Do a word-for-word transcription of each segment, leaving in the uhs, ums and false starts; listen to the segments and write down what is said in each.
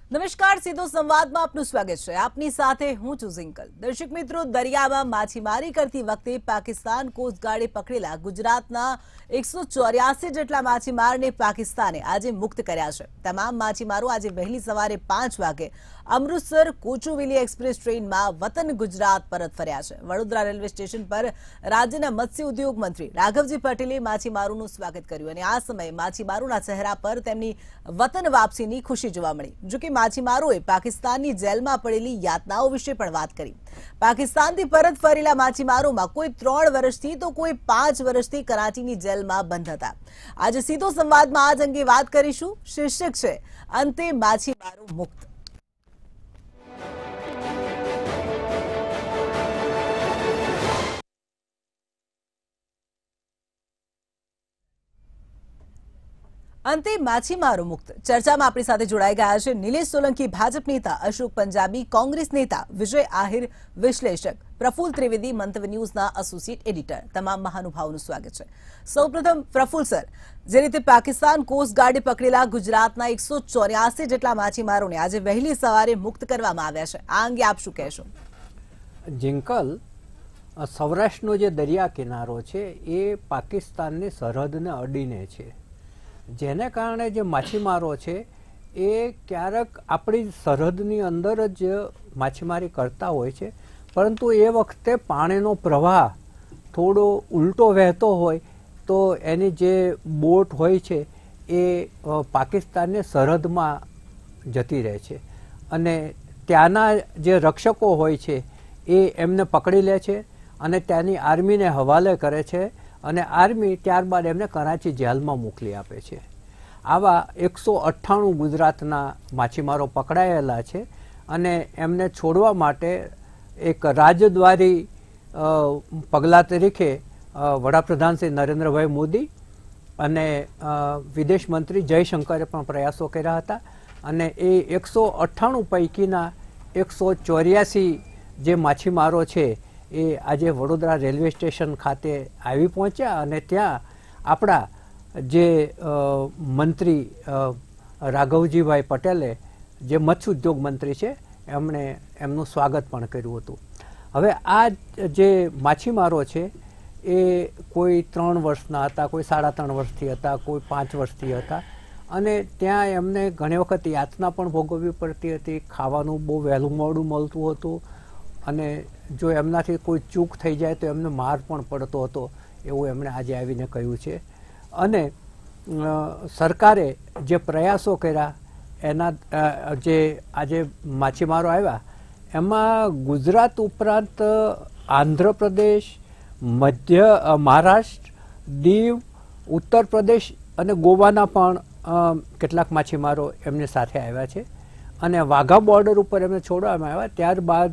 નમસ્કાર, સીધો સંવાદમાં આપનું સ્વાગત છે। આપની સાથે હું છું ઝિંકલ। દર્શક મિત્રો, દરિયામાં માછીમારી કરતી વખતે પાકિસ્તાન કોસ્ટગાર્ડે પકડેલા ગુજરાતના એકસો ચોર્યાસી જેટલા માછીમારને પાકિસ્તાને આજે મુક્ત કર્યા છે। તમામ માછીમારો આજે વહેલી સવારે પાંચ વાગે અમૃતસર કોચુવેલી એક્સપ્રેસ ટ્રેનમાં વતન ગુજરાત પરત ફર્યા છે। વડોદરા રેલવે સ્ટેશન પર રાજ્યના મત્સ્ય ઉદ્યોગ મંત્રી રાઘવજી પટેલે માછીમારોનું સ્વાગત કર્યું અને આ સમયે માછીમારોના ચહેરા પર તેમની વતન વાપસીની ખુશી જોવા મળી। જો કે માછીમારોએ પાકિસ્તાનની જેલમાં પડેલી યાતનાઓ વિશે પણ વાત કરી। પાકિસ્તાનથી પરત ફરેલા માછીમારોમાં કોઈ ત્રણ વર્ષથી તો કોઈ પાંચ વર્ષથી કરાચીની જેલમાં બંધ હતા। આજે સીધો સંવાદમાં આજ અંગે વાત કરીશું। શીર્ષક છે અંતે માછીમારો મુક્ત। અંતે માછીમારો મુક્ત ચર્ચામાં આપણી સાથે જોડાઈ ગયા છે નિલેશ સોલંકી ભાજપ નેતા, અશોક પંજાબી કોંગ્રેસ નેતા, વિજય આહિર વિશ્લેષક, પ્રફુલ ત્રિવેદી મંતવ્ય ન્યૂઝના એસોસિએટ એડિટર। તમામ મહાનુભાવોનું સ્વાગત છે। સૌપ્રથમ પ્રફુલ સર, જે રીતે પાકિસ્તાન કોસ્ટગાર્ડે પકડેલા ગુજરાતના એકસો ચોર્યાસી જેટલા માછીમારોને આજે વહેલી સવારે મુક્ત કરવામાં આવ્યા છે, આ અંગે આપ શું કહેશો? જિંકલ, સૌરાષ્ટ્રનો જે દરિયા કિનારો છે એ પાકિસ્તાનની સરહદને અડીને છે, જેને કારણે જે માછીમારો છે એ ક્યારેક આપણી સરહદની અંદર જ માછીમારી કરતા હોય છે, પરંતુ એ વખતે પાણીનો પ્રવાહ થોડો ઉલટો વહેતો હોય તો એની જે બોટ હોય છે એ પાકિસ્તાનની સરહદમાં જતી રહે છે અને ત્યાંના જે રક્ષકો હોય છે એ એમને પકડી લે છે અને ત્યાંની આર્મીને હવાલે કરે છે અને આર્મી ત્યારબાદ એમને કરાચી જેલમાં મોકલી આપે છે। આવા એકસો અઠ્ઠાણું ગુજરાતના માછીમારો પકડાયેલા છે અને એમને છોડવા માટે એક રાજદ્વારી પગલાં તરીકે વડાપ્રધાન શ્રી નરેન્દ્રભાઈ મોદી અને વિદેશ મંત્રી જયશંકરે પણ પ્રયાસો કર્યા હતા અને એ એકસો અઠ્ઠાણું પૈકીના એકસો ચોર્યાસી જે માછીમારો છે એ આજે વડોદરા રેલવે સ્ટેશન ખાતે આવી પહોંચ્યા અને ત્યાં આપણા જે મંત્રી રાઘવજીભાઈ પટેલે, જે મત્સ્ય ઉદ્યોગ મંત્રી છે, એમણે એમનું સ્વાગત પણ કર્યું હતું। હવે આ જે માછીમારો છે એ કોઈ ત્રણ વર્ષના હતા, કોઈ સાડા ત્રણ વર્ષથી હતા, કોઈ પાંચ વર્ષથી હતા અને ત્યાં એમને ઘણી વખત યાતના પણ ભોગવવી પડતી હતી। ખાવાનું બહુ વહેલું મોડું મળતું હતું અને જો એમનાથી કોઈ ચૂક થઈ જાય તો એમને માર પણ પડતો હતો, એવું એમણે આજે આવીને કહ્યું છે। અને સરકારે જે પ્રયાસો કર્યા એના જે આજે માછીમારો આવ્યા એમાં ગુજરાત ઉપરાંત આંધ્રપ્રદેશ, મધ્ય મહારાષ્ટ્ર, દીવ, ઉત્તર પ્રદેશ અને ગોવાના પણ કેટલાક માછીમારો એમની સાથે આવ્યા છે અને વાઘા બોર્ડર ઉપર એમને છોડવામાં આવ્યા। ત્યારબાદ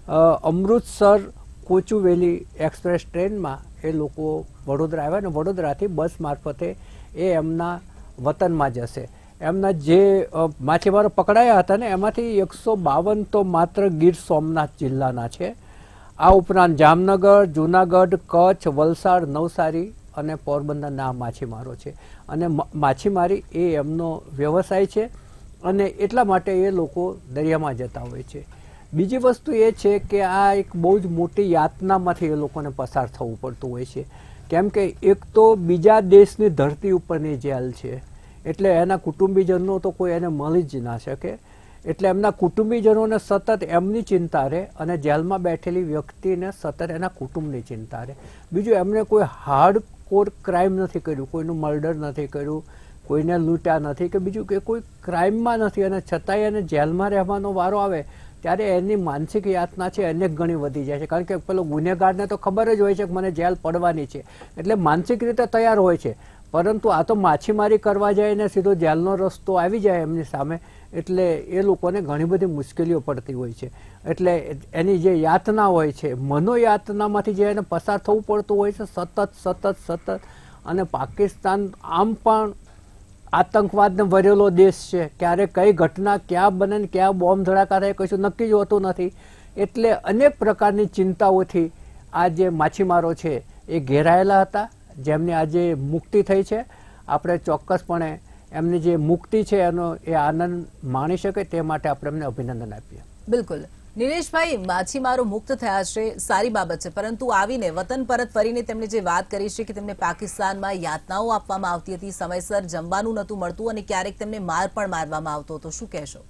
અમૃતસર કોચુવેલી એક્સપ્રેસ ટ્રેનમાં એ લોકો વડોદરા આવ્યા અને વડોદરાથી બસ મારફતે એ એમના વતનમાં જશે। એમના જે માછીમારો પકડાયા હતા ને એમાંથી એકસો બાવન તો માત્ર ગીર સોમનાથ જિલ્લાના છે। આ ઉપરાંત જામનગર, જૂનાગઢ, કચ્છ, વલસાડ, નવસારી અને પોરબંદરના માછીમારો છે અને માછીમારી એ એમનો વ્યવસાય છે અને એટલા માટે એ લોકો દરિયામાં જતા હોય છે। બીજી વસ્તુ એ છે કે આ એક બહુ જ મોટી યાતનામાંથી એ લોકોને પસાર થવું પડતું હોય છે, કેમ કે એક તો બીજા દેશની ધરતી ઉપરની જેલ છે એટલે એના કુટુંબીજનો તો કોઈ એને મળી જ ના શકે, એટલે એમના કુટુંબીજનોને સતત એમની ચિંતા રહે અને જેલમાં બેઠેલી વ્યક્તિને સતત એના કુટુંબની ચિંતા રહે। બીજું, એમને કોઈ હાર્ડ કોર ક્રાઇમ નથી કર્યું, કોઈનું મર્ડર નથી કર્યું, કોઈને લૂંટ્યા નથી કે બીજું કે કોઈ ક્રાઇમમાં નથી અને છતાંય એને જેલમાં રહેવાનો વારો આવે ત્યારે એની માનસિક યાતના છે અનેક ગણી વધી જાય છે, કારણ કે પેલો ગુનેગારને તો ખબર જ હોય છે કે મને જેલ પડવાની છે એટલે માનસિક રીતે તૈયાર હોય છે, પરંતુ આ તો માછીમારી કરવા જાય ને સીધો જેલનો રસ્તો આવી જાય એમની સામે એટલે એ લોકોને ઘણી બધી મુશ્કેલીઓ પડતી હોય છે। એટલે એની જે યાતના હોય છે, મનોયાતનામાંથી જે એને પસાર થવું પડતું હોય છે સતત સતત સતત અને પાકિસ્તાન આમ પણ આતંકવાદને ભરેલો દેશ છે, ક્યારે કઈ ઘટના ક્યાં બને ને ક્યાં બોમ્બ ધડાકા થાય કશું નક્કી જ હોતું નથી, એટલે અનેક પ્રકારની ચિંતાઓથી આ જે માછીમારો છે એ ઘેરાયેલા હતા, જેમની આજે મુક્તિ થઈ છે। આપણે ચોક્કસપણે એમની જે મુક્તિ છે એનો એ આનંદ માણી શકે તે માટે આપણે એમને અભિનંદન આપીએ. બિલકુલ. નિલેશભાઈ, માછીમારો મુક્ત થયા છે, સારી બાબત છે, પરંતુ આવીને વતન પરત ફરીને તેમણે જે વાત કરી છે કે તેમને પાકિસ્તાનમાં યાતનાઓ આપવામાં આવતી હતી, સમયસર જમવાનું નહોતું મળતું અને ક્યારેક તેમને માર પણ મારવામાં આવતો હતો, શું કહેશો?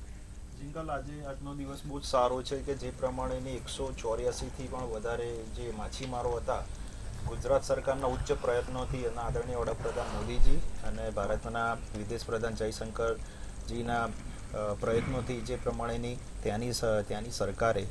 જિંકલ, આજે આજનો દિવસ બહુ જ સારો છે કે જે પ્રમાણેની એકસો ચોર્યાસી થી પણ વધારે જે માછીમારો હતા, ગુજરાત સરકારના ઉચ્ચ પ્રયત્નોથી અને આદરણીય વડાપ્રધાન મોદીજી અને ભારતના વિદેશ પ્રધાન જયશંકરજીના પ્રયત્નોથી જે પ્રમાણેની ત્યાંની ત્યાંની સરકારે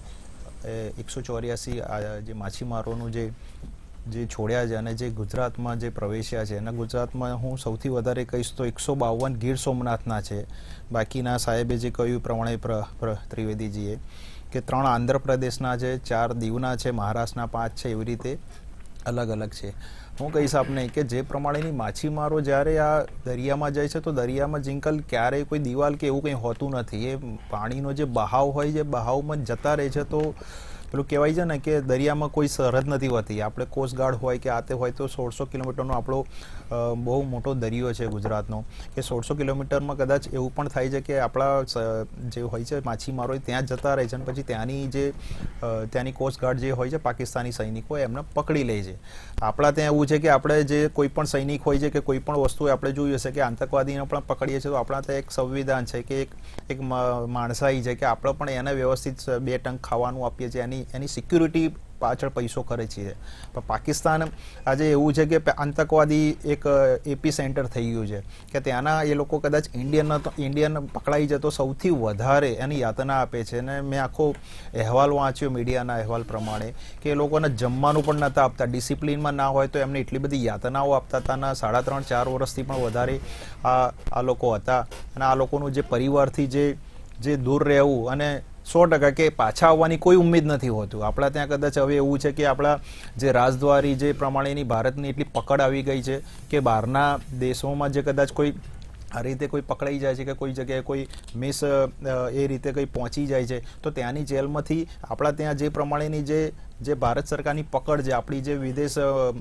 એકસો ચોર્યાસી જે માછીમારોનું જે જે છોડ્યા છે અને જે ગુજરાતમાં જે પ્રવેશ્યા છે અને ગુજરાતમાં હું સૌથી વધારે કહીશ તો એકસો બાવન ગીર સોમનાથના છે. બાકીના સાહેબે જે કહ્યું પ્રમાણે ત્રિવેદીજીએ કે ત્રણ આંધ્રપ્રદેશના છે, ચાર દીવના છે, મહારાષ્ટ્રના પાંચ છે, એવી રીતે અલગ અલગ છે. હું કહીશ આપને કે જે પ્રમાણેની માછીમારો જ્યારે આ દરિયામાં જાય છે તો દરિયામાં જિંકલ ક્યારેય કોઈ દિવાલ કે એવું કંઈ હોતું નથી. એ પાણીનો જે બહાવ હોય છે બહાવમાં જતા રહે છે. તો પેલું કહેવાય છે ને કે દરિયામાં કોઈ સરહદ નથી હોતી. આપણે કોસ્ટગાર્ડ હોય કે આ તે હોય તો સોળસો કિલોમીટરનો આપણો બહુ મોટો દરિયો છે ગુજરાતનો, કે સોળસો કિલોમીટરમાં કદાચ એવું પણ થાય છે કે આપણા જે હોય છે માછીમારો ત્યાં જતા રહે છે અને પછી ત્યાંની જે ત્યાંની કોસ્ટગાર્ડ જે હોય છે પાકિસ્તાની સૈનિકો એમને પકડી લે છે. આપણા ત્યાં એવું છે કે આપણે જે કોઈ પણ સૈનિક હોય છે કે કોઈ પણ વસ્તુ આપણે જોયું હશે કે આતંકવાદીને પણ પકડીએ છીએ તો આપણા ત્યાં એક સંવિધાન છે કે એક એક માણસાઈ છે કે આપણે પણ એને વ્યવસ્થિત બે ટંક ખાવાનું આપીએ છીએ, એની એની સિક્યુરિટી પાછળ પૈસો કરે છે. પણ પાકિસ્તાન આજે એવું છે કે આતંકવાદી એક એપી સેન્ટર થઈ ગયું છે કે ત્યાંના એ લોકો કદાચ ઇન્ડિયન ઇન્ડિયન પકડાઈ જાય તો સૌથી વધારે એની યાતના આપે છે. અને મેં આખો અહેવાલ વાંચ્યો મીડિયાના અહેવાલ પ્રમાણે કે એ લોકોને જમવાનું પણ નહોતા આપતા, ડિસિપ્લિનમાં ના હોય તો એમને એટલી બધી યાતનાઓ આપતા હતા. અને સાડા ત્રણ ચાર વર્ષથી પણ વધારે આ આ લોકો હતા અને આ લોકોનું જે પરિવારથી જે જે દૂર રહેવું અને સો ટકા કે પાછા આવવાની કોઈ ઉમ્મીદ નથી હોતું. આપણા ત્યાં કદાચ હવે એવું છે કે આપણા જે રાજદ્વારી જે પ્રમાણેની ભારતની એટલી પકડ આવી ગઈ છે કે બહારના દેશોમાં જે કદાચ કોઈ આ રીતે કોઈ પકડાઈ જાય છે કે કોઈ જગ્યાએ કોઈ મિસ એ રીતે કંઈ પહોંચી જાય છે તો ત્યાંની જેલમાંથી આપણા ત્યાં જે પ્રમાણેની જે જે ભારત સરકારની પકડ છે, આપણી જે વિદેશ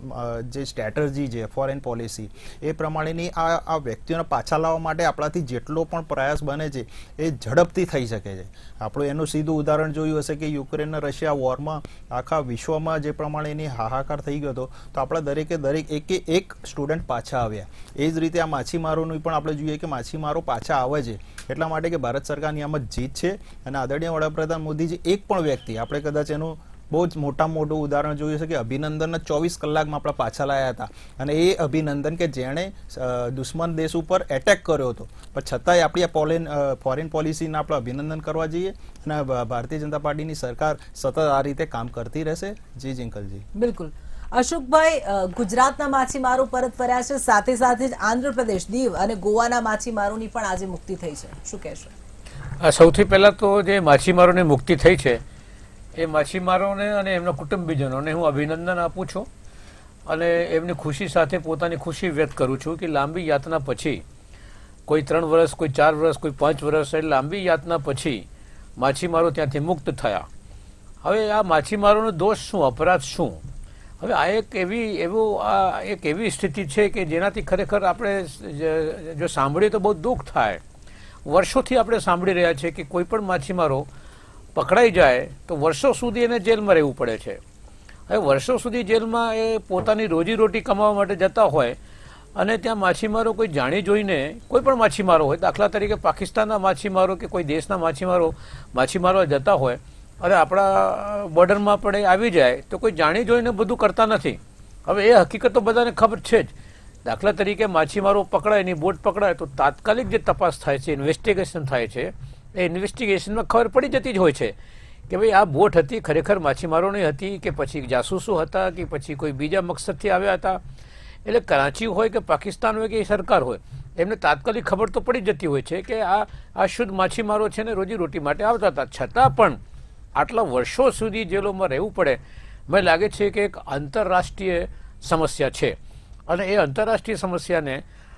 જે સ્ટ્રેટર્જી છે, ફોરેન પોલિસી, એ પ્રમાણેની આ આ વ્યક્તિઓને પાછા લાવવા માટે આપણાથી જેટલો પણ પ્રયાસ બને છે એ ઝડપથી થઈ શકે છે. આપણું એનું સીધું ઉદાહરણ જોયું હશે કે યુક્રેન અને રશિયા વોરમાં આખા વિશ્વમાં જે પ્રમાણેની હાહાકાર થઈ ગયો હતો તો આપણા દરેકે દરેક એકે એક સ્ટુડન્ટ પાછા આવ્યા. એ જ રીતે આ માછીમારોનું પણ આપણે જોઈએ કે માછીમારો પાછા આવે છે એટલા માટે કે ભારત સરકારની આમ જ જીત છે. અને આદરણીય વડાપ્રધાન મોદીજી એક પણ વ્યક્તિ, આપણે કદાચ એનું બહુ જ મોટા મોટું ઉદાહરણ જોયું છે કે અભિનંદનના ચોવીસ કલાકમાં આપણા પાછા લાયા હતા. અને એ અભિનંદન કે જેણે દુશ્મન દેશ ઉપર એટેક કર્યો હતો પણ છતાંય આપણી આ પોલેન ફોરેન પોલિસીને આપણે અભિનંદન કરવા જોઈએ અને ભારતીય જનતા પાર્ટીની સરકાર સતત આ રીતે કામ કરતી રહેશે. જી જિંકલજી. બિલકુલ. અશોકભાઈ, ગુજરાતના માછીમારો પરત ફર્યા છે, સાથે સાથે જ આંધ્રપ્રદેશ, દીવ અને ગોવાના માછીમારોની પણ આજે મુક્તિ થઈ છે, શું કહેશો? સૌથી પહેલા તો જે માછીમારોની મુક્તિ થઈ છે એ માછીમારોને અને એમના કુટુંબીજનોને હું અભિનંદન આપું છું અને એમની ખુશી સાથે પોતાની ખુશી વ્યક્ત કરું છું કે લાંબી યાતના પછી, કોઈ ત્રણ વર્ષ, કોઈ ચાર વર્ષ, કોઈ પાંચ વર્ષ, એટલે લાંબી યાતના પછી માછીમારો ત્યાંથી મુક્ત થયા. હવે આ માછીમારોનો દોષ શું, અપરાધ શું? હવે આ એક એવી એવું આ એક એવી સ્થિતિ છે કે જેનાથી ખરેખર આપણે જો સાંભળીએ તો બહુ દુઃખ થાય. વર્ષોથી આપણે સાંભળી રહ્યા છીએ કે કોઈ પણ માછીમારો પકડાઈ જાય તો વર્ષો સુધી એને જેલમાં રહેવું પડે છે. હવે વર્ષો સુધી જેલમાં એ પોતાની રોજીરોટી કમાવા માટે જતા હોય અને ત્યાં માછીમારો કોઈ જાણી જોઈને, કોઈ પણ માછીમારો હોય, દાખલા તરીકે પાકિસ્તાનના માછીમારો કે કોઈ દેશના માછીમારો માછીમારો જતા હોય અને આપણા બોર્ડરમાં પડે આવી જાય તો કોઈ જાણી જોઈને બધું કરતા નથી. હવે એ હકીકત તો બધાને ખબર છે જ. દાખલા તરીકે માછીમારો પકડાય, એની બોટ પકડાય તો તાત્કાલિક જે તપાસ થાય છે, ઇન્વેસ્ટિગેશન થાય છે, એ ઇન્વેસ્ટિગેશનમાં ખબર પડી જતી જ હોય છે કે ભાઈ આ બોટ હતી ખરેખર માછીમારોની હતી કે પછી જાસૂસો હતા કે પછી કોઈ બીજા મકસદથી આવ્યા હતા. એટલે કરાચી હોય કે પાકિસ્તાન હોય કે સરકાર હોય, એમને તાત્કાલિક ખબર તો પડી જતી હોય છે કે આ આ શુદ્ધ માછીમારો છે ને રોજીરોટી માટે આવતા હતા. છતાં પણ આટલા વર્ષો સુધી જેલોમાં રહેવું પડે, મને લાગે છે કે એક આંતરરાષ્ટ્રીય સમસ્યા છે અને એ આંતરરાષ્ટ્રીય સમસ્યાને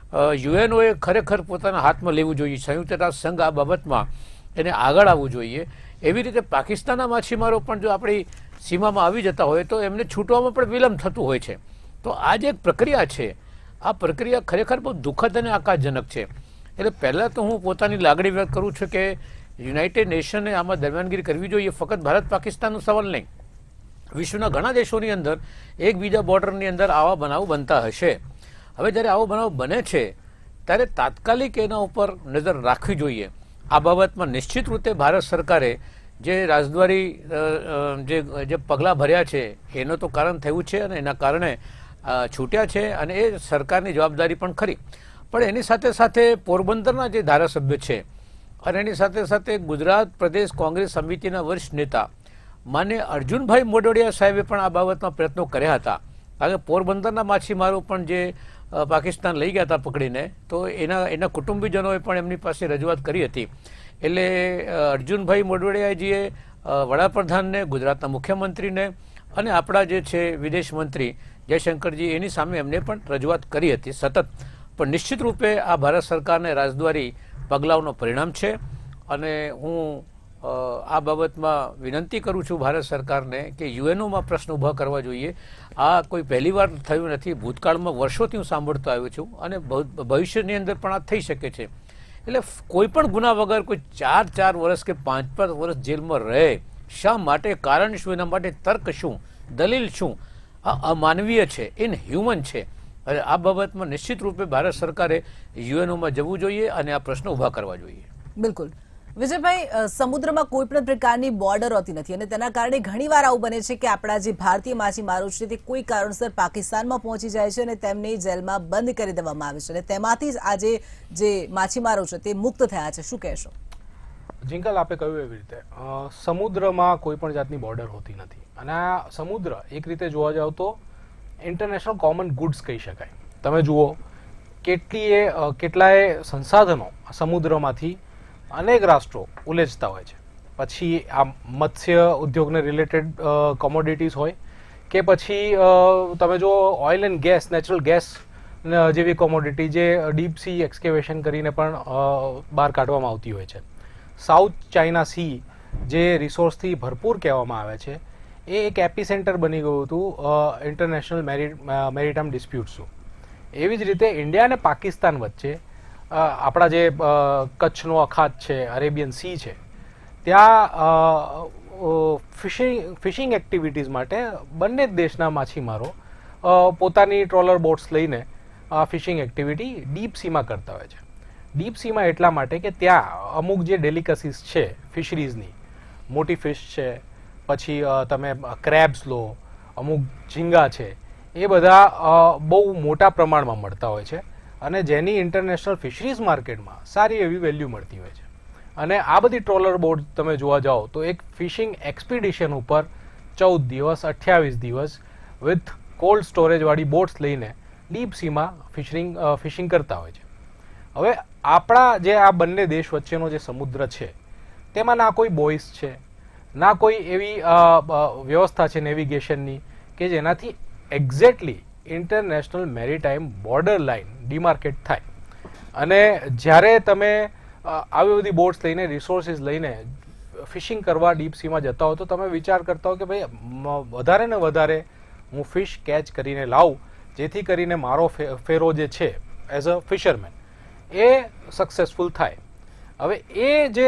યુએનઓએ ખરેખર પોતાના હાથમાં લેવું જોઈએ. સંયુક્ત રાષ્ટ્ર સંઘ આ બાબતમાં એને આગળ આવવું જોઈએ. એવી રીતે પાકિસ્તાનના માછીમારો પણ જો આપણી સીમામાં આવી જતા હોય તો એમને છૂટવામાં પણ વિલંબ થતું હોય છે. તો આ જે એક પ્રક્રિયા છે આ પ્રક્રિયા ખરેખર બહુ દુઃખદ અને આઘાતજનક છે. એટલે પહેલાં તો હું પોતાની લાગણી વ્યક્ત કરું છું કે યુનાઇટેડ નેશને આમાં દરમિયાનગીરી કરવી જોઈએ. ફક્ત ભારત પાકિસ્તાનનો સવાલ નહીં, વિશ્વના ઘણા દેશોની અંદર એકબીજા બોર્ડરની અંદર આવા બનાવો બનતા હશે. હવે જ્યારે આવો બનાવ બને છે ત્યારે તાત્કાલિક એના ઉપર નજર રાખવી જોઈએ. આ બાબતમાં નિશ્ચિત રીતે ભારત સરકારે જે રાજદ્વારી જે જે પગલાં ભર્યા છે એનું તો કારણ થયું છે અને એના કારણે છૂટ્યા છે અને એ સરકારની જવાબદારી પણ ખરી. પણ એની સાથે સાથે પોરબંદરના જે ધારાસભ્ય છે અને એની સાથે સાથે ગુજરાત પ્રદેશ કોંગ્રેસ સમિતિના વરિષ્ઠ નેતા માન્ય અર્જુનભાઈ મોઢવાડિયા સાહેબે પણ આ બાબતમાં પ્રયત્નો કર્યા હતા. કારણ કે પોરબંદરના માછીમારો પણ જે પાકિસ્તાન લઈ ગયા હતા પકડીને, તો એના એના કુટુંબીજનોએ પણ એમની પાસે રજૂઆત કરી હતી. એટલે અર્જુનભાઈ મોઢવાડિયાજીએ વડાપ્રધાનને, ગુજરાતના મુખ્યમંત્રીને અને આપણા જે છે વિદેશ મંત્રી જયશંકરજી એની સામે એમને પણ રજૂઆત કરી હતી સતત. પણ નિશ્ચિત રૂપે આ ભારત સરકારને રાજદ્વારી પગલાઓનું પરિણામ છે અને હું આ બાબતમાં વિનંતી કરું છું ભારત સરકારને કે યુએનઓમાં પ્રશ્ન ઊભા કરવા જોઈએ. આ કોઈ પહેલી વાર થયું નથી, ભૂતકાળમાં વર્ષોથી હું સાંભળતો આવ્યો છું અને ભવિષ્યની અંદર પણ આ થઈ શકે છે. એટલે કોઈ પણ ગુના વગર કોઈ ચાર ચાર વર્ષ કે પાંચ પાંચ વર્ષ જેલમાં રહે, શા માટે, કારણ શું, એના માટે તર્ક શું, દલીલ શું? આ અમાનવીય છે, ઇનહ્યુમન છે. અને આ બાબતમાં નિશ્ચિત રૂપે ભારત સરકારે યુએનઓમાં જવું જોઈએ અને આ પ્રશ્નો ઊભા કરવા જોઈએ. બિલકુલ વિજયભાઈ, સમુદ્રમાં કોઈ પણ પ્રકારની બોર્ડર હોતી નથી અને તેના કારણે ઘણીવાર આવું બને છે કે આપણા જે ભારતીય માછીમારો છે તે કોઈ કારણસર પાકિસ્તાનમાં પહોંચી જાય છે અને તેમને જેલમાં બંધ કરી દેવામાં આવે છે અને તેમાંથી જ આજે જે માછીમારો છે તે મુક્ત થયા છે. શું કહેશો? જિંકલ, આપે કહ્યું એવી રીતે સમુદ્રમાં કોઈ પણ જાતની બોર્ડર હોતી નથી અને આ સમુદ્ર એક રીતે જોવા જાવ તો ઇન્ટરનેશનલ કોમન ગુડ્સ કહી શકાય. તમે જુઓ કેટલીય કેટલાય સંસાધનો સમુદ્રમાંથી અનેક રાષ્ટ્રો ઉલેચતા હોય છે. પછી આ મત્સ્ય ઉદ્યોગને રિલેટેડ કોમોડિટીઝ હોય કે પછી તમે જો oil and gas, natural gas જેવી કોમોડિટી જે ડીપ સી એક્સકેવેશન કરીને પણ બહાર કાઢવામાં આવતી હોય છે. સાઉથ ચાઇના સી જે રિસોર્સથી ભરપૂર કહેવામાં આવે છે એ એક એપી સેન્ટર બની ગયું હતું ઇન્ટરનેશનલ મેરી મેરીટાઇમ ડિસ્પ્યુટ્સનું. એવી જ રીતે ઇન્ડિયા અને પાકિસ્તાન વચ્ચે આપણા જે કચ્છનો અખાત છે, અરેબિયન સી છે, ત્યાં ફિશિંગ ફિશિંગ એક્ટિવિટીઝ માટે બંને જ દેશના માછીમારો પોતાની ટ્રોલર બોટ્સ લઈને ફિશિંગ એક્ટિવિટી ડીપ સીમાં કરતા હોય છે. ડીપ સીમાં એટલા માટે કે ત્યાં અમુક જે ડેલિકસીસ છે ફિશરીઝની, મોટી ફિશ છે, પછી તમે ક્રેબ્સ લો, અમુક ઝીંગા છે, એ બધા બહુ મોટા પ્રમાણમાં મળતા હોય છે અને જેની ઇન્ટરનેશનલ ફિશરીઝ માર્કેટમાં સારી એવી વેલ્યુ મળતી હોય છે. અને આ બધી ટ્રોલર બોટ તમે જોવા જાઓ તો એક ફિશિંગ એક્સપિડિશન ઉપર ચૌદ દિવસ અઠ્યાવીસ દિવસ વિથ કોલ્ડ સ્ટોરેજવાળી બોટ્સ લઈને ડીપ સીમાં ફિશિંગ ફિશિંગ કરતા હોય છે. હવે આપણા જે આ બંને દેશ વચ્ચેનો જે સમુદ્ર છે તેમાં ના કોઈ બોઇસ છે, ના કોઈ એવી વ્યવસ્થા છે નેવિગેશનની કે જેનાથી exactly international maritime border line demarcate થાય. અને જ્યારે તમે આવી બધી બોટ્સ લઈને, રિસોર્સિસ લઈને ફિશિંગ કરવા ડીપ સીમાં જતા હો તો તમે વિચાર કરતા હો કે ભાઈ વધારે ને વધારે હું ફિશ કેચ કરીને લાવું જેથી કરીને મારો ફેરો જે છે એઝ અ ફિશરમેન એ સક્સેસફુલ થાય. હવે એ જે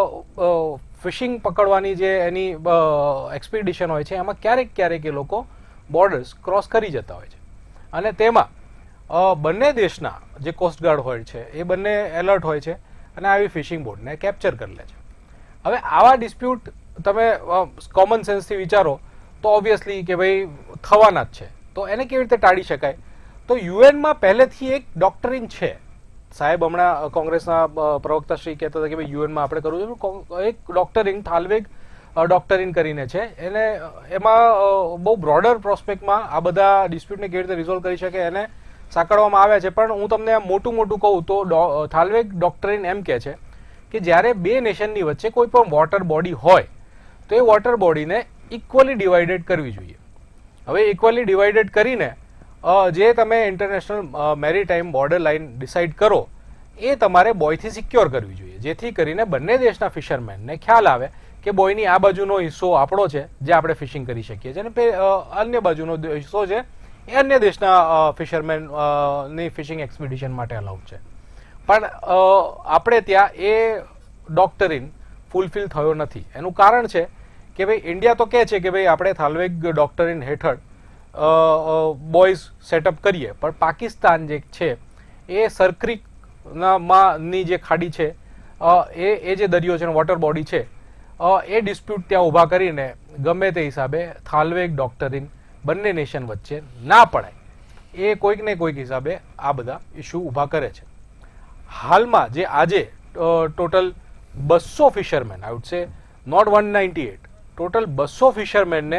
ફિશિંગ પકડવાની જે એની એક્સપિડિશન હોય છે એમાં ક્યારેક ક્યારેક એ લોકો બોર્ડર્સ ક્રોસ કરી જતા હોય છે અને તેમાં બંને દેશના જે કોસ્ટગાર્ડ હોય છે એ બંને એલર્ટ હોય છે અને આવી ફિશિંગ બોટને કેપ્ચર કરી લે છે. હવે આવા ડિસ્પ્યુટ તમે કોમન સેન્સથી વિચારો તો ઓબ્વિયસલી કે ભાઈ થવાના જ છે, તો એને કેવી રીતે ટાળી શકાય? તો યુએનમાં પહેલેથી એક ડોક્ટરીન છે. સાહેબ હમણાં કોંગ્રેસના પ્રવક્તા શ્રી કહેતા હતા કે ભાઈ યુએનમાં આપણે કરવું છે, એક ડોક્ટરીન થાલવેગ ડોક્ટરીન કરીને છે. એને એમાં બહુ બ્રોડર પ્રોસ્પેક્ટમાં આ બધા ડિસ્પ્યુટને કેવી રીતે રિઝોલ્વ કરી શકે એને સાંકળવામાં આવ્યા છે. પણ હું તમને મોટું મોટું કહું તો થાલવેગ ડોક્ટરીન એમ કહે છે કે જ્યારે બે નેશનની વચ્ચે કોઈ પણ વોટર બોડી હોય તો એ વોટર બોડીને ઇક્વલી ડિવાઇડેડ કરવી જોઈએ. હવે ઇક્વલી ડિવાઇડેડ કરીને જે તમે international maritime border line decide કરો એ તમારે બોયથી સિક્યોર કરવી જોઈએ જેથી કરીને બંને દેશના ફિશરમેનને ખ્યાલ આવે કે બોયની આ બાજુનો હિસ્સો આપણો છે જે આપણે ફિશિંગ કરી શકીએ છીએ અને અન્ય બાજુનો હિસ્સો છે એ અન્ય દેશના ફિશરમેન ની ફિશિંગ એક્સપિડિશન માટે અલાઉડ છે. પણ આપણે ત્યાં એ ડોક્ટરીન ફૂલફિલ થયો નથી. એનું કારણ છે કે ભાઈ ઇન્ડિયા તો કહે છે કે ભાઈ આપણે થાલવેગ ડોક્ટરીન હેઠળ બોયઝ સેટઅપ કરીએ, પણ પાકિસ્તાન જે છે એ સરક્રિક ની જે ખાડી છે એ એ જે દરિયો છે વોટર બોડી છે એ ડિસ્પ્યુટ ત્યાં ઊભા કરીને ગમે તે હિસાબે થાલવેગ ડોક્ટરીન બંને નેશન વચ્ચે ના પડાય એ કોઈક ને કોઈક હિસાબે આ બધા ઇસ્યુ ઊભા કરે છે. હાલમાં જે આજે ટોટલ બસો fisherman, I would say not one ninety eight, total બસો ફિશરમેનને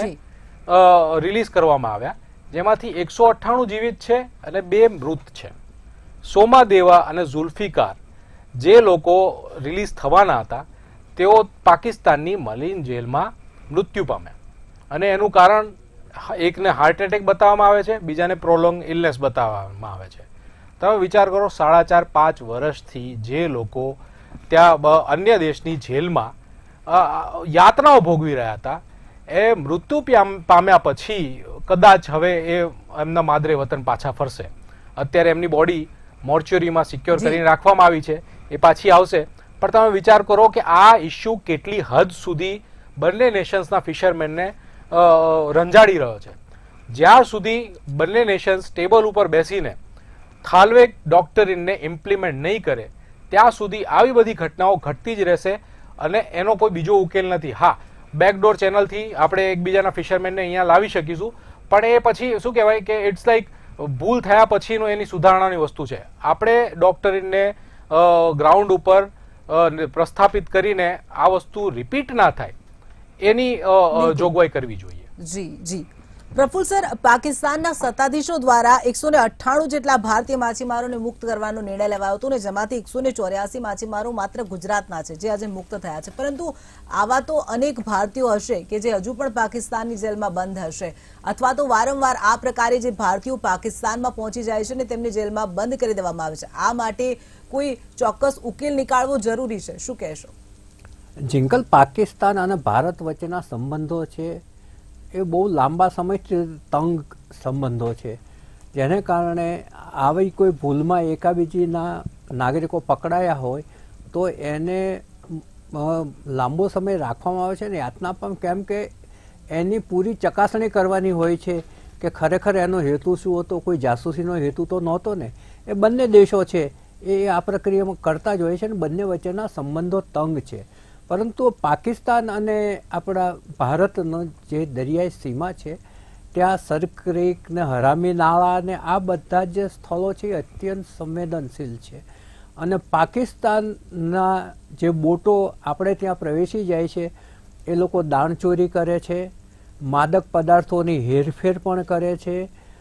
રિલીઝ કરવામાં આવ્યા, જેમાંથી એકસો અઠ્ઠાણું જીવિત છે અને બે મૃત છે. સોમા દેવા અને ઝુલ્ફિકાર જે લોકો રિલીઝ થવાના હતા તેઓ પાકિસ્તાનની મલીન જેલમાં મૃત્યુ પામ્યા, અને એનું કારણ એકને હાર્ટ એટેક બતાવવામાં આવે છે, બીજાને પ્રોલોંગ ઇલનેસ બતાવવામાં આવે છે. તમે વિચાર કરો, સાડા ચાર પાંચ વર્ષથી જે લોકો ત્યાં અન્ય દેશની જેલમાં યાતનાઓ ભોગવી રહ્યા હતા એ મૃત્યુ પામ્યા પછી કદાચ હવે એ એમના માદરે વતન પાછા ફરશે. અત્યારે એમની બોડી મોર્ચ્યુરીમાં સિક્યોર કરીને રાખવામાં આવી છે, એ પાછી આવશે. પણ તમે વિચાર કરો કે આ ઇસ્યુ કેટલી હદ સુધી બંને નેશન્સના ફિશરમેનને રંજાડી રહ્યો છે. જ્યાર સુધી બંને નેશન્સ ટેબલ ઉપર બેસીને થાલવેગ ડોક્ટરીનને ઇમ્પ્લિમેન્ટ નહીં કરે ત્યાં સુધી આવી બધી ઘટનાઓ ઘટતી જ રહેશે અને એનો કોઈ બીજો ઉકેલ નથી. હા, બેકડોર ચેનલથી આપણે એકબીજાના ફિશરમેનને અહીંયા લાવી શકીશું, પણ એ પછી શું કહેવાય કે ઇટ્સ લાઈક ભૂલ થયા પછીનો એની સુધારણાની વસ્તુ છે. આપણે ડોક્ટરીનને ગ્રાઉન્ડ ઉપર પ્રસ્થાપિત કરીને આ વસ્તુ રિપીટ ના થાય એની જોગવાઈ કરવી જોઈએ. જી જી પ્રફુલ સર, પાકિસ્તાનના સત્તાધીશો દ્વારા એકસો ને અઠ્ઠાણું જેટલા ભારતીય માછીમારોને મુક્ત કરવાનો નિર્ણય લેવાયો હતો, ને જેમાંથી એકસો ને ચોર્યાસી માછીમારો માત્ર ગુજરાતના છે જે આજે મુક્ત થયા છે. પરંતુ આવા તો અનેક ભારતીયો હશે કે જે હજુ પણ પાકિસ્તાનની જેલમાં બંધ હશે, અથવા તો વારંવાર આ પ્રકારે જે ભારતીયો પાકિસ્તાનમાં પહોંચી જાય છે ને તેમને જેલમાં બંધ કરી દેવામાં આવે છે. આ માટે કોઈ ચોક્કસ ઉકેલ નીકાળવો જરૂરી છે, શું કહેશો? જિંકલ, પાકિસ્તાન અને ભારત વચ્ચેના સંબંધો છે એ બહુ લાંબા સમયથી તંગ સંબંધો છે, જેને કારણે આવી કોઈ ભૂલમાં એકાબીજીના નાગરિકો પકડાયા હોય તો એને લાંબો સમય રાખવામાં આવે છે ને યાતના પણ, કેમ કે એની પૂરી ચકાસણી કરવાની હોય છે કે ખરેખર એનો હેતુ શું હતો. કોઈ જાસૂસીનો હેતુ તો નહોતો ને. એ બંને દેશો છે એ આ પ્રક્રિયામાં કરતા જ હોય છે ને બંને વચ્ચેના સંબંધો તંગ છે. પરંતુ પાકિસ્તાન અને આપણા ભારતનો જે દરિયાઈ સીમા છે ત્યાં સરક્રીક ને હરામી નાળા ને આ બધા જે સ્થળો છે એ અત્યંત સંવેદનશીલ છે, અને પાકિસ્તાનના જે બોટો આપણે ત્યાં પ્રવેશી જાય છે એ લોકો દાણચોરી કરે છે, માદક પદાર્થોની હેરફેર પણ કરે છે,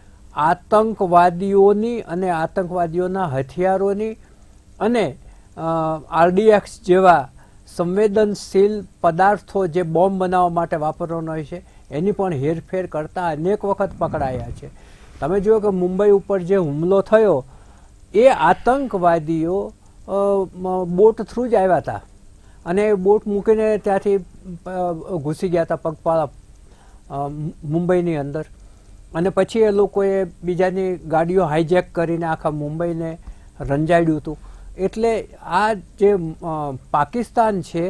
આતંકવાદીઓની અને આતંકવાદીઓના હથિયારોની અને આરડીએક્સ જેવા સંવેદનશીલ પદાર્થો જે બોમ્બ બનાવવા માટે વાપરવાનો હોય છે એની પણ હેરફેર કરતા અનેક વખત પકડાયા છે. તમે જુઓ કે મુંબઈ ઉપર જે હુમલો થયો એ આતંકવાદીઓ બોટ થ્રુ જ આવ્યા હતા અને બોટ મૂકીને ત્યાંથી ઘૂસી ગયા હતા પગપાળા મુંબઈની અંદર, અને પછી એ લોકોએ બીજાની ગાડીઓ હાઈજેક કરીને આખા મુંબઈને રંજાડ્યું હતું. એટલે આ જે પાકિસ્તાન છે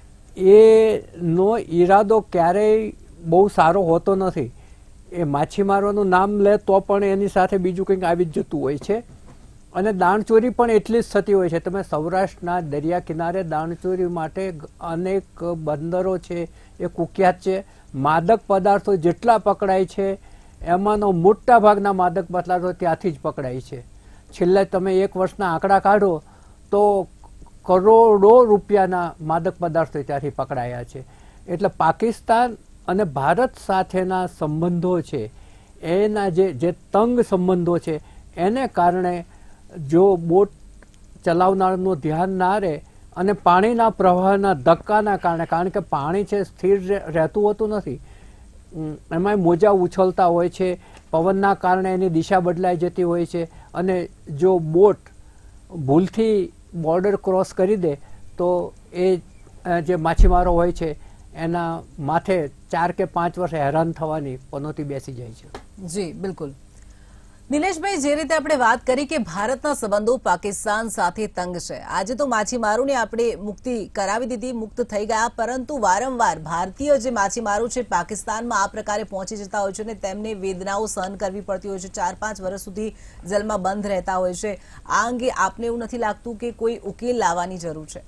એનો ઈરાદો ક્યારેય બહુ સારો હોતો નથી. એ માછીમારોનું નામ લે તો પણ એની સાથે બીજું કંઈક આવી જ જતું હોય છે, અને દાણચોરી પણ એટલી જ થતી હોય છે. તમે સૌરાષ્ટ્રના દરિયા કિનારે દાણચોરી માટે અનેક બંદરો છે એ કુખ્યાત છે. માદક પદાર્થો જેટલા પકડાય છે એમાંનો મોટા ભાગના માદક પદાર્થો ત્યાંથી જ પકડાય છે. છેલ્લા તમે એક વર્ષના આંકડા કાઢો તો કરોડો રૂપિયાના માદક પદાર્થો ત્યાંથી પકડાયા છે. એટલે પાકિસ્તાન અને ભારત સાથેના સંબંધો છે એના જે જે તંગ સંબંધો છે એને કારણે જો બોટ ચલાવનારનું ધ્યાન ના રહે અને પાણીના પ્રવાહના ધક્કાના કારણે, કારણ કે પાણી છે સ્થિર રહેતું હોતું નથી, એમાં મોજા ઉછળતા હોય છે, પવનના કારણે એની દિશા બદલાઈ જતી હોય છે, અને જો બોટ ભૂલથી બોર્ડર ક્રોસ કરી દે તો એ જે માછીમારો હોય છે એના માથે ચાર કે પાંચ વર્ષ હેરાન થવાની પનોતી બેસી જાય છે. જી બિલકુલ. નિલેશભાઈ, જે રીતે આપણે વાત કરી કે ભારતના સંબંધો પાકિસ્તાન સાથે તંગ છે, આજે તો માછીમારોને આપણે મુક્તિ કરાવી દીધી, મુક્ત થઈ ગયા, પરંતુ વારંવાર ભારતીય જે માછીમારો છે પાકિસ્તાનમાં આ પ્રકારે પહોંચી જતા હોય છે અને તેમને વેદનાઓ સહન કરવી પડતી હોય છે, ચાર પાંચ વર્ષ સુધી જેલમાં બંધ રહેતા હોય છે. આ અંગે આપને એવું નથી લાગતું કે કોઈ ઉકેલ લાવવાની જરૂર છે?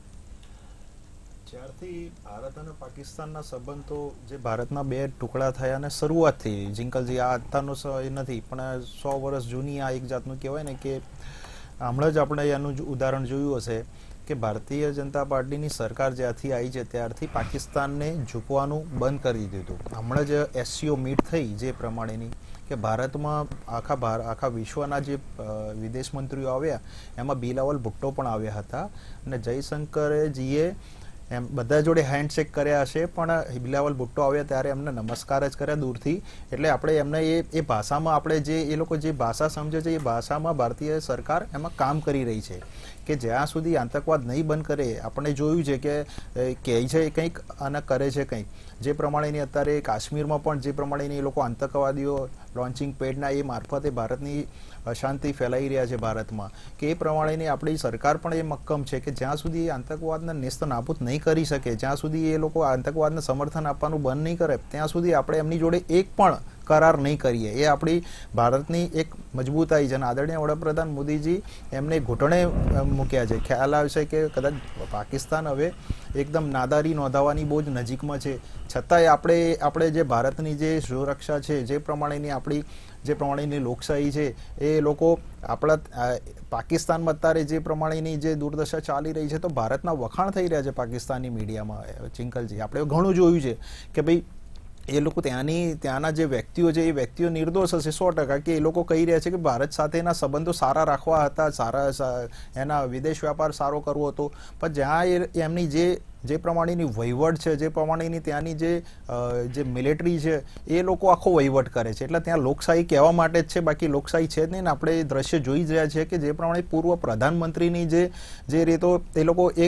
જ્યારથી ભારત અને પાકિસ્તાનના સંબંધો જે ભારતના બે ટુકડા થયા અને શરૂઆત થઈ, જિંકલજી આ અત્યારનો એ નથી પણ સો વર્ષ જૂની આ એક જાતનું કહેવાય ને કે હમણાં જ આપણે એનું ઉદાહરણ જોયું હશે કે ભારતીય જનતા પાર્ટીની સરકાર જ્યારથી આવી છે ત્યારથી પાકિસ્તાનને ઝૂકવાનું બંધ કરી દીધું. હમણાં જ એસસીઓ મીટ થઈ જે પ્રમાણેની કે ભારતમાં આખા ભાર આખા વિશ્વના જે વિદેશ મંત્રીઓ આવ્યા એમાં બિલાવલ ભુટ્ટો પણ આવ્યા હતા અને જયશંકરજીએ એમ બધા જોડે હેન્ડશેક કર્યા હશે પણ બિલાવલ ભુટ્ટો આવ્યા ત્યારે એમને નમસ્કાર જ કર્યા દૂરથી. એટલે આપણે એમને એ એ ભાષામાં આપણે જે એ લોકો જે ભાષા સમજે છે એ ભાષામાં ભારતીય સરકાર એમાં કામ કરી રહી છે કે જ્યાં સુધી આતંકવાદ નહીં બંધ કરે. આપણે જોયું છે કે કહે છે કંઈક અને કરે છે કંઈક. જે પ્રમાણેની અત્યારે કાશ્મીરમાં પણ જે પ્રમાણેની એ લોકો આતંકવાદીઓ લોન્ચિંગ પેડના એ મારફતે ભારતની અશાંતિ ફેલાઈ રહ્યા છે ભારતમાં, કે એ પ્રમાણેની આપણી સરકાર પણ એ મક્કમ છે કે જ્યાં સુધી આતંકવાદને નેસ્ત નાબૂદ નહીં કરી શકે, જ્યાં સુધી એ લોકો આતંકવાદને સમર્થન આપવાનું બંધ નહીં કરે, ત્યાં સુધી આપણે એમની જોડે એક પણ કરાર નહીં કરીએ. એ આપણી ભારતની એક મજબૂતાઈ છે અને આદરણીય વડાપ્રધાન મોદીજી એમને ઘૂંટણે મૂક્યા છે. ખ્યાલ આવશે કે કદાચ પાકિસ્તાન હવે એકદમ નાદારી નોંધાવવાની બહુ જ નજીકમાં છે, છતાંય આપણે આપણે જે ભારતની જે સુરક્ષા છે, જે પ્રમાણેની આપણી જે પ્રમાણેની લોકશાહી છે, એ લોકો આપણા પાકિસ્તાનમાં અત્યારે જે પ્રમાણેની જે દુર્દશા ચાલી રહી છે તો ભારતના વખાણ થઈ રહ્યા છે પાકિસ્તાની મીડિયામાં. ચિંકલજી, આપણે ઘણું જોયું છે કે ભાઈ એ લોકો ત્યાંની ત્યાંના જે વ્યક્તિઓ છે એ વ્યક્તિઓ નિર્દોષ હશે સો ટકા, કે એ લોકો કહી રહ્યા છે કે ભારત સાથેના સંબંધો સારા રાખવા હતા, સારા એના વિદેશ વ્યાપાર સારો કરવો હતો, પણ જ્યાં એમની જે જે પ્રમાણેની વહીવટ છે, જે પ્રમાણેની ત્યાંની જે જે મિલિટરી છે એ લોકો આખો વહીવટ કરે છે. એટલે ત્યાં લોકશાહી કહેવા માટે જ છે, બાકી લોકશાહી છે જ નહીં ને. આપણે એ દ્રશ્ય જોઈ જ રહ્યા છીએ કે જે પ્રમાણે પૂર્વ પ્રધાનમંત્રીની જે જે રીતો એ લોકો એ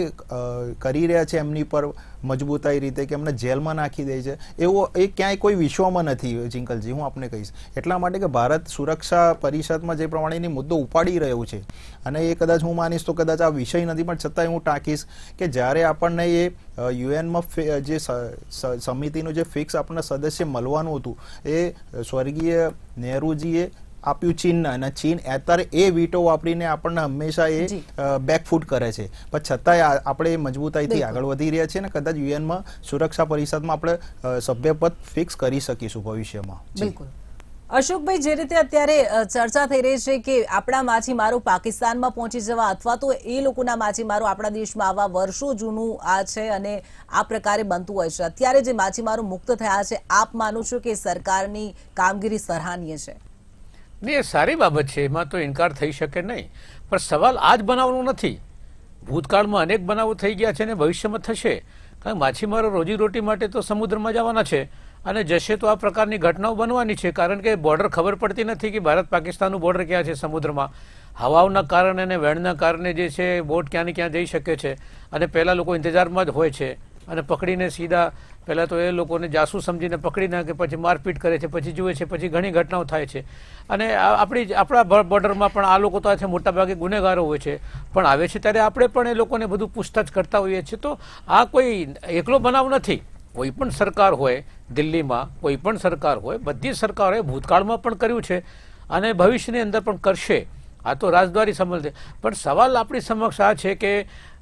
કરી રહ્યા છે એમની પર મજબૂતાઈ રીતે કે એમને જેલમાં નાખી દે છે, એવો એ ક્યાંય કોઈ વિશ્વમાં નથી ચિંકલજી. હું આપને કહીશ એટલા માટે કે ભારત સુરક્ષા પરિષદમાં જે પ્રમાણેની મુદ્દો ઉપાડી રહ્યું છે અને એ કદાચ હું માનીશ તો કદાચ આ વિષય નથી, પણ છતાંય હું ટાંકીશ કે જ્યારે આપણને એ યુએનમાં જે સમિતિનું જે ફિક્સ આપણને સદસ્ય મળવાનું હતું એ સ્વર્ગીય નહેરુજીએ આપ્યું ચીનને, અને ચીન અત્યારે એ વીટો વાપરીને આપણને હંમેશા એ બેકફૂટ કરે છે, પણ છતાંય આપણે મજબૂતાઈથી આગળ વધી રહ્યા છીએ અને કદાચ યુએનમાં સુરક્ષા પરિષદમાં આપણે સભ્યપદ ફિક્સ કરી શકીશું ભવિષ્યમાં. બિલકુલ. અશોકભાઈ, જે રીતે અત્યારે ચર્ચા થઈ રહી છે કે આપણા માછીમારો પાકિસ્તાનમાં પહોંચી જવા અથવા તો એ લોકોના માછીમારો આપણા દેશમાં આવવા વર્ષો જૂનું આ છે અને આ પ્રકારે બનતું હોય છે, અત્યારે જે માછીમારો મુક્ત થયા છે, આપ માનો છો કે સરકારની કામગીરી સરાહનીય છે? નહીં, એ સારી બાબત છે, એમાં તો ઇનકાર થઈ શકે નહીં, પણ સવાલ આ જ બનાવવાનો નથી. ભૂતકાળમાં અનેક બનાવો થઈ ગયા છે અને ભવિષ્યમાં થશે, કારણ માછીમારો રોજીરોટી માટે તો સમુદ્રમાં જવાના છે અને જશે તો આ પ્રકારની ઘટનાઓ બનવાની છે, કારણ કે બોર્ડર ખબર પડતી નથી કે ભારત પાકિસ્તાનનું બોર્ડર ક્યાં છે સમુદ્રમાં. હવાઓના કારણે અને વેણના કારણે જે છે બોટ ક્યાં ને ક્યાં જઈ શકે છે અને પહેલાં લોકો ઇંતજારમાં જ હોય છે અને પકડીને સીધા પહેલાં તો એ લોકોને જાસૂસ સમજીને પકડી નાખે, પછી મારપીટ કરે છે, પછી જુએ છે, પછી ઘણી ઘટનાઓ થાય છે. અને આપણી આપણા બોર્ડરમાં પણ આ લોકો તો આ છે મોટાભાગે ગુનેગારો હોય છે, પણ આવે છે ત્યારે આપણે પણ એ લોકોને બધું પૂછતાછ કરતા હોઈએ છીએ. તો આ કોઈ એકલો બનાવ નથી. કોઈ પણ સરકાર હોય દિલ્હીમાં, કોઈ પણ સરકાર હોય, બધી સરકારોએ ભૂતકાળમાં પણ કર્યું છે અને ભવિષ્યની અંદર પણ કરશે. આ તો રાજદ્વારી સંબંધ છે, પણ સવાલ આપણી સમક્ષ આ છે કે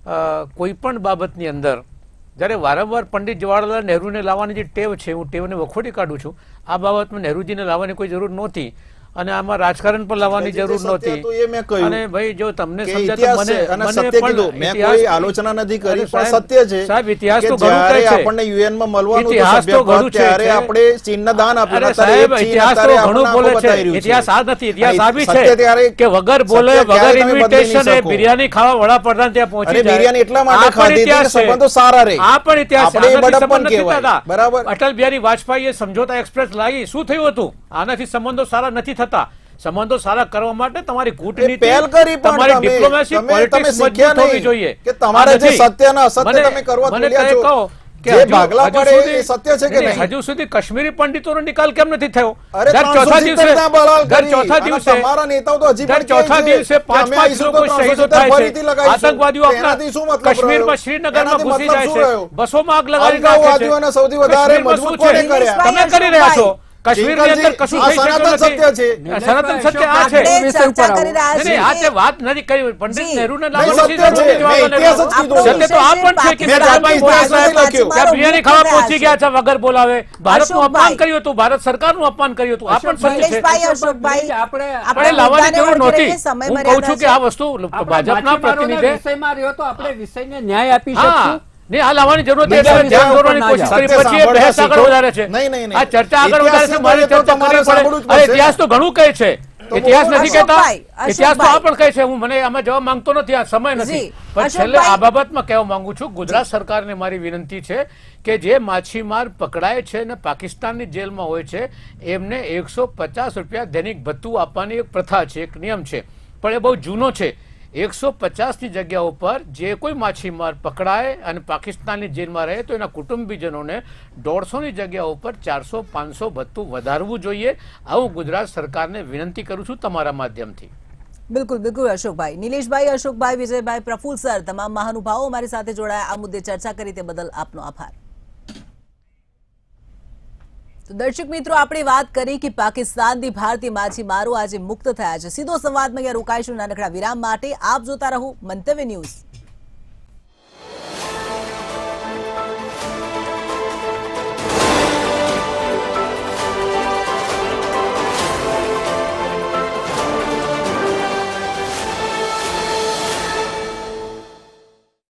કોઈ પણ બાબતની અંદર જ્યારે વારંવાર પંડિત જવાહરલાલ નહેરુને લાવવાની જે ટેવ છે, હું ટેવને વખોડી કાઢું છું. આ બાબતમાં નહેરુજીને લાવવાની કોઈ જરૂર નહોતી અને આમાં રાજકારણ પણ લાવવાની જરૂર નહોતી. અને ભાઈ જો તમને આલોચના નથી કરી, પણ સત્ય છે સાહેબ, ઇતિહાસ તો ઘણું કહે છે. આપણને યુએનમાં મળવાનું ઇતિહાસ તો ઘણું છે, આપણે ચીનને દાન આપ્યું. સાહેબ, ઇતિહાસ તો ઘણું બોલે છે. ઇતિહાસ આ નથી, ઇતિહાસ આ બી છે કે વગર બોલે વગર ઇન્વિટેશન એ બિરયાની ખાવા વડાપ્રધાન ત્યાં પહોંચી જાય. બિરયાની એટલા માટે ખાધી કે સંબંધો સારા રહે. આ પણ ઇતિહાસ છે. બરાબર. અટલ બિહારી વાજપેયીએ સમજોતા એક્સપ્રેસ લાવી, શું થયું હતું? આનાથી સંબંધો સારા નથી થતા. સંબંધો સારા કરવા માટે તમારી કૂટનીતિ, તમારી ડિપ્લોમેસી, પોલિટિક્સ મજબૂત હોવી જોઈએ. કે તમારે જે સત્ય અને અસત્ય તમે કરવા મને કહો કે જે હજુ- ભાગલા હજુ પડે સુધી- એ સત્ય છે કે નહીં, નહીં? હજુ સુધી કાશ્મીરી પંડિતોનો નિકાલ કેમ નથી થયો? અરે દર ત્રણસો ચોથા સિત્તેર દિવસે ના બલાલ દર કરી. ચોથા અને દિવસે તમારા નેતાઓ તો હજી દર પણ કહે ચોથા છે દિવસે કે પાંચ અમે પાંચ આવીશું લોકો તો ત્રણસો શહીદો સિત્તેર થાય ફરીથી છે. લગાવીશું. આતંકવાદીઓ આપણા એનાથી શું મતલબ કાશ્મીરમાં રહ્યો? શ્રીનગરમાં એનાથી ઘૂસી મતલબ જાય શું છે, રહ્યો? બસોમાં આગ લગાડી નાખે છે. અલગાવવાદીઓને સૌથી વધારે કાશ્મીરમાં મજબૂત શું છે? કોણે કર્યા? તમે કરી રહ્યા છો. કાશ્મીરની અંદર જિંકલજી, કશું આ થઈ શકતું સનાતન નથી. સત્ય છે. આ સનાતન સત્ય આ છે. આપણે ચર્ચા કરી રહ્યા નહીં, નહીં, આ તે છીએ વાત નથી કરી. પંડિત જી. નહેરુને નહીં, લાવવાની સત્ય છે. જરૂર નથી. મેં ઇતિહાસ જ કીધું. સત્ય તો આ પણ છે કે મેં સરદારભાઈ જાણતી મોટા ઇતિહાસ સાહેબ નથી લખ્યો. ત્યાં બિરયાની ખાવા પહોંચી ગયા છે વગર બોલાવે. ભારતનું અપમાન અશોકભાઈ. કર્યું હતું, ભારત સરકારનું અપમાન કર્યું હતું. આ પણ સત્ય છે. નિલેશભાઈ, અશોકભાઈ, આપણે આપણે પણ એ લાવવાની મુદ્દાને જરૂર વળગી નહોતી. રહીએ, સમય હું કહું મર્યાદા છું કે છે. આ વસ્તુ ભાજપના પ્રતિનિધિ વિષયમાં રહ્યો તો આપણે વિષયને ન્યાય આપી હા શકશું. નહીં, આ લાવવાની જરૂર નથી. બીજા એટલે ધ્યાન વિષયો દોરવાની પર ના કોશિશ કરી. જાઓ. પછી એ બહેસ સત્ય આગળ વધારે છે. નહીં, નહીં, નહીં. આ ચર્ચા આગળ વધારે છે. ઇતિહાસ મારી તો ચર્ચા તમારે કરવી સાંભળવું જ પડે. અરે પડશે. ઇતિહાસ તો ઘણું કહે છે. તો ઇતિહાસ બોલો. નથી કહેતા. અશોકભાઈ, ઇતિહાસ તો આ અશોકભાઈ. પણ કહે છે. હું મને આમાં જવાબ માંગતો નથી. આ સમય નથી. જી, પણ છેલ્લે અશોકભાઈ. આ બાબતમાં કહેવા માંગુ છું, ગુજરાત સરકારને મારી વિનંતી છે કે જે માછીમાર પકડાય છે અને પાકિસ્તાનની જેલમાં હોય છે એમને એકસો પચાસ રૂપિયા દૈનિક ભથ્થું આપવાની એક પ્રથા છે, એક નિયમ છે, પણ એ બહુ જૂનો છે. એકસો પચાસ ની જગ્યા ઉપર જે કોઈ માછીમાર પકડાય અને પાકિસ્તાનની જેલમાં રહે તો એના કુટુંબીજનોને દોઢસો ની જગ્યા ઉપર ચારસો પાંચસો ભથ્થું વધારવું જોઈએ. આવું ગુજરાત સરકારને વિનંતી કરું છું તમારા માધ્યમથી. બિલકુલ બિલકુલ અશોકભાઈ, નિલેશભાઈ, અશોકભાઈ, વિજયભાઈ, પ્રફુલ્લ સર, તમામ મહાનુભાવો અમારી સાથે જોડાયા, આ મુદ્દે ચર્ચા કરી તે બદલ આપનો આભાર. તો દર્શક મિત્રો, આપણે વાત કરી કે પાકિસ્તાનથી ભારતીય માછીમારો આજે મુક્ત થયા છે. સીધો સંવાદમાં અહીંયા રોકાઈશું નાનકડા વિરામ માટે. આપ જોતા રહો મંતવ્ય ન્યૂઝ.